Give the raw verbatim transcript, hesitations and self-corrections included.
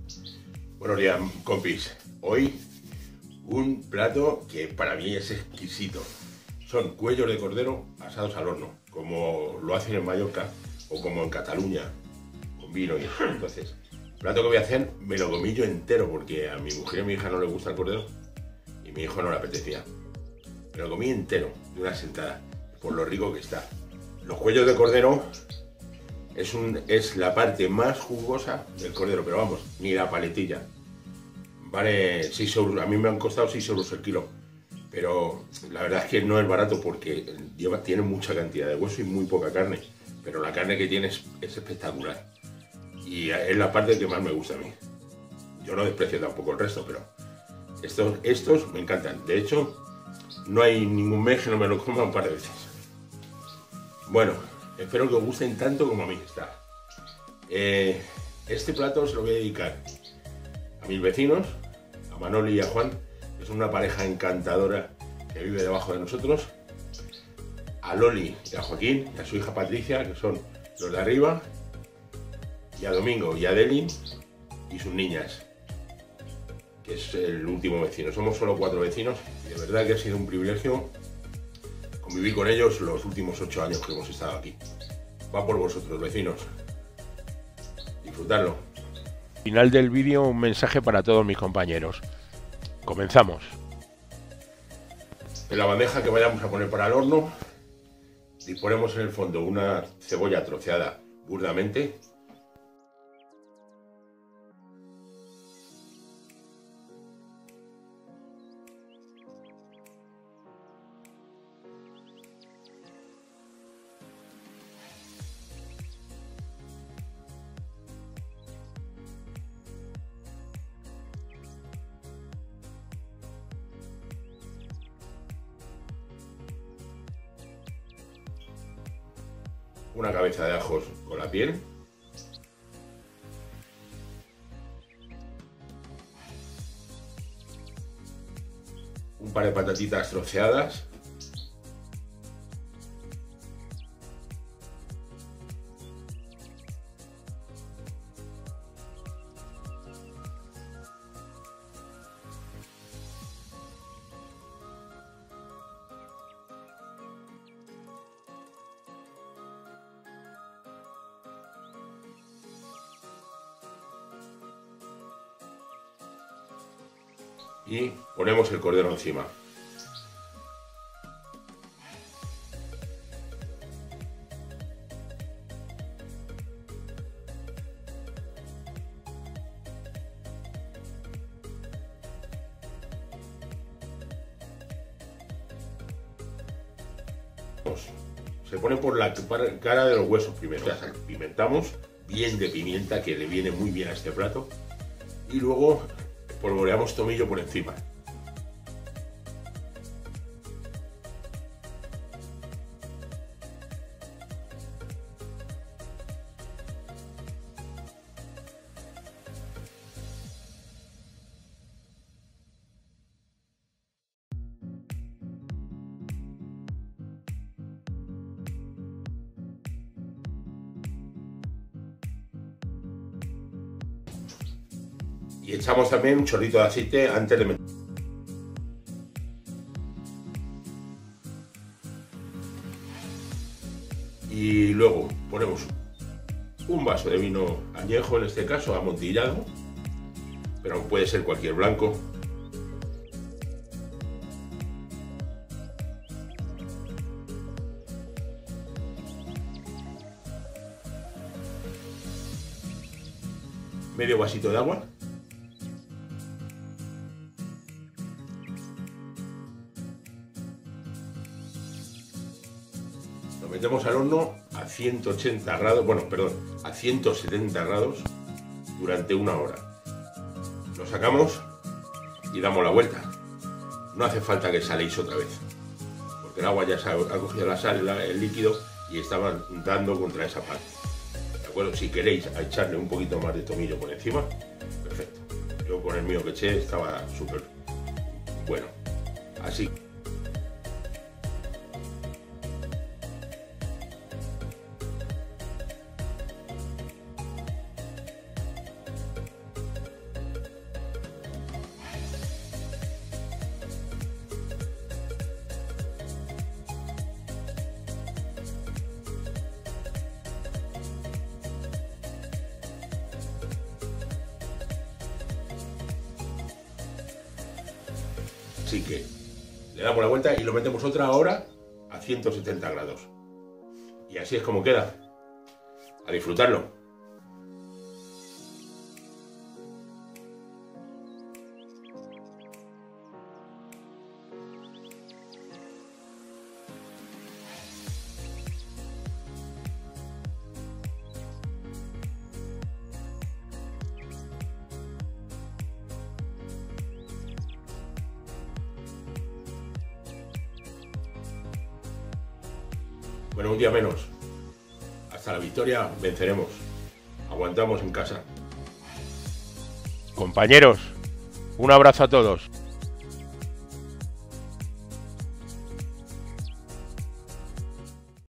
Buenos días, compis. Hoy un plato que para mí es exquisito. Son cuellos de cordero asados al horno, como lo hacen en Mallorca o como en Cataluña, con vino y eso. Entonces, el plato que voy a hacer me lo comí yo entero porque a mi mujer y a mi hija no les gusta el cordero y a mi hijo no le apetecía. Me lo comí entero, de una sentada, por lo rico que está. Los cuellos de cordero es, un, es la parte más jugosa del cordero, pero vamos, ni la paletilla. Vale seis euros, a mí me han costado seis euros el kilo, pero la verdad es que no es barato porque lleva, tiene mucha cantidad de hueso y muy poca carne, pero la carne que tiene es, es espectacular y es la parte que más me gusta a mí. Yo no desprecio tampoco el resto, pero estos, estos me encantan. De hecho, no hay ningún mes que no me lo coma un par de veces. Bueno, espero que os gusten tanto como a mí está. Eh, este plato se lo voy a dedicar a mis vecinos, a Manoli y a Juan, que son una pareja encantadora que vive debajo de nosotros, a Loli y a Joaquín y a su hija Patricia, que son los de arriba, y a Domingo y a Delin y sus niñas, que es el último vecino. Somos solo cuatro vecinos y de verdad que ha sido un privilegio convivir con ellos los últimos ocho años que hemos estado aquí. Va por vosotros, vecinos. Disfrutadlo. Final del vídeo, un mensaje para todos mis compañeros. Comenzamos. En la bandeja que vayamos a poner para el horno, disponemos en el fondo una cebolla troceada burdamente, una cabeza de ajos con la piel, un par de patatitas troceadas, y ponemos el cordero encima. Se pone por la cara de los huesos primero. Ya pimentamos bien de pimienta, que le viene muy bien a este plato, y luego polvoreamos tomillo por encima. Y echamos también un chorrito de aceite antes de meter. Y luego ponemos un vaso de vino añejo, en este caso amontillado, pero puede ser cualquier blanco. Medio vasito de agua. Lo metemos al horno a ciento ochenta grados, bueno, perdón, a ciento setenta grados durante una hora. Lo sacamos y damos la vuelta. No hace falta que saléis otra vez, porque el agua ya se ha, ha cogido la sal, el líquido, y estaba dando contra esa parte. ¿De acuerdo? Si queréis echarle un poquito más de tomillo por encima, perfecto. Yo con el mío que eché estaba súper bueno. Así. Así que le damos la vuelta y lo metemos otra hora a ciento setenta grados. Y así es como queda. A disfrutarlo. Bueno, un día menos. Hasta la victoria venceremos. Aguantamos en casa. Compañeros, un abrazo a todos.